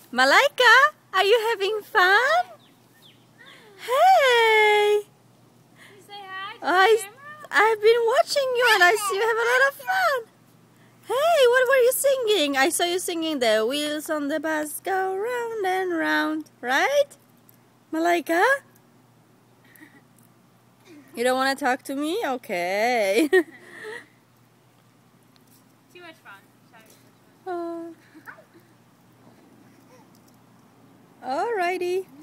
Malaika, are you having fun? Hey! You say hi to I, the camera? I've been watching you and I see you have a lot of fun. Hey, what were you singing? I saw you singing the wheels on the bus go round and round, right? Malaika? You don't want to talk to me? Okay. Too much fun. Alrighty.